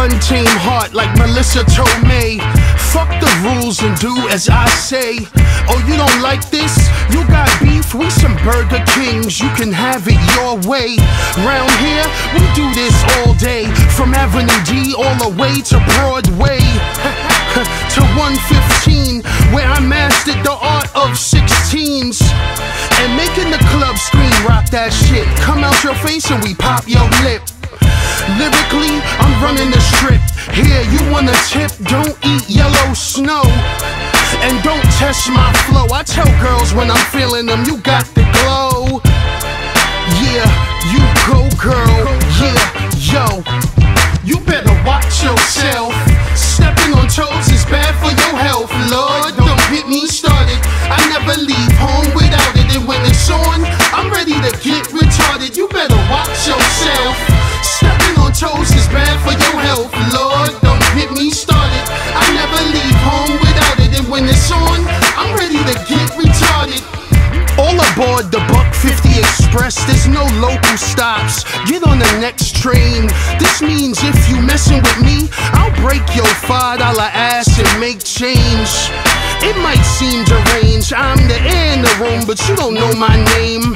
untamed heart like Melissa Tomei. Fuck the rules and do as I say. Oh, you don't like this? You got beef? We some Burger Kings, you can have it your way. Round here, we do this all day, from Avenue D all the way to Broadway. To 115, where I mastered the art of 16s. And making the club scream, rock that shit. Come out your face and we pop your lip. Lyrically, I'm running the strip. Here, you want a tip? Don't eat yellow snow. And don't test my flow. I tell girls when I'm feeling them, you got the glow. Yeah, you go girl. Yeah, yo, you better watch yourself. Stepping on toes is bad for your health. Lord, don't get me started. I never leave home without it. And when it's on, I'm ready to get retarded. You better watch yourself. Stepping on toes is bad for your health. Lord, don't get me started. I never leave home without it. And when it's on, I'm ready to get retarded. All aboard the Buck 50 Express, there's no local stops. Get on the next train. This means if you messing with me, I'll break your $5 ass and make change. It might seem deranged, I'm the air in the room, but you don't know my name.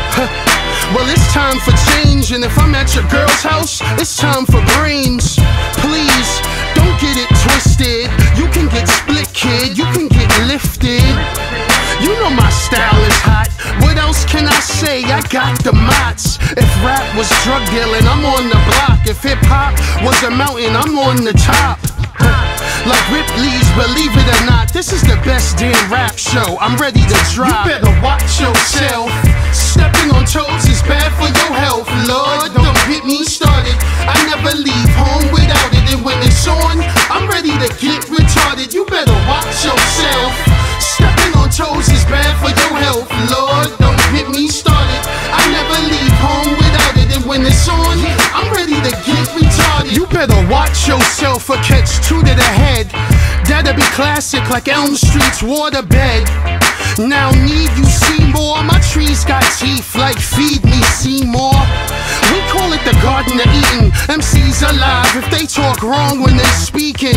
Well, it's time for change, and if I'm at your girl's house, it's time for brains. Please, don't get it twisted. You can get split, kid, you can get lifted. You know my style is hot. What else can I say? I got the mots. If rap was drug dealing, I'm on the block. If hip-hop was a mountain, I'm on the top. Like Ripley's Believe It or Not, this is the best damn rap show. I'm ready to drop. You better watch yourself. Stepping on toes is bad for your health. Lord, don't get me started. I never leave home without it. And when it's on, I'm ready to get retarded. You better watch yourself. Stepping on toes is bad for your health. Lord, don't get me started. I never leave home without it. And when it's on, I'm ready to get retarded. You better watch yourself or catch 2 to the head. That'll be classic like Elm Street's waterbed. Now need you see more? My trees got teeth like feed me Seymour. We call it the Garden of Eden. MC's alive if they talk wrong when they're speaking.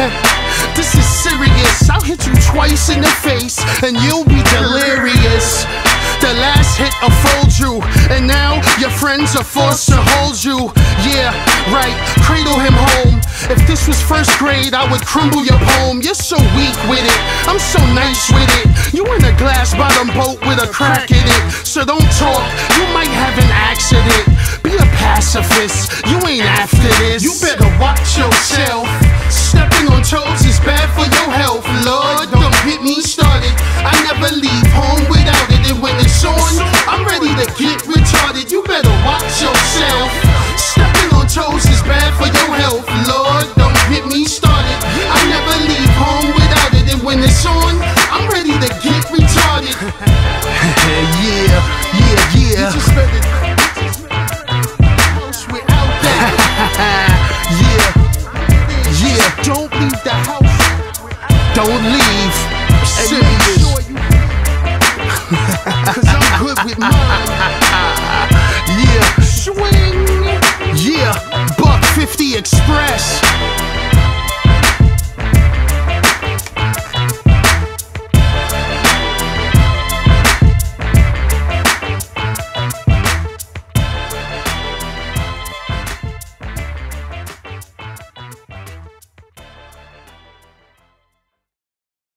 This is serious. I'll hit you twice in the face and you'll be delirious. The last hit will fold you, and now your friends are forced to hold you. Yeah, right, cradle him home. If this was first grade, I would crumble your poem. You're so weak with it, I'm so nice with it. You in a glass bottom boat with a crack in it. So don't talk, you might have an accident. Be a pacifist, you ain't after this. You better watch yourself. Stepping on toes is bad for your health. Lord, don't get me started. I never leave home without it. And when it's on, I'm ready to get retarded. You better watch yourself. Stepping on toes is bad for your health. Lord, don't get me started. I never leave home without it. And when it's on, I'm ready to get retarded. Yeah, yeah, yeah. You just better without that. Yeah. Yeah, don't leave the house. Don't leave. Serious. Cause I'm good with mine.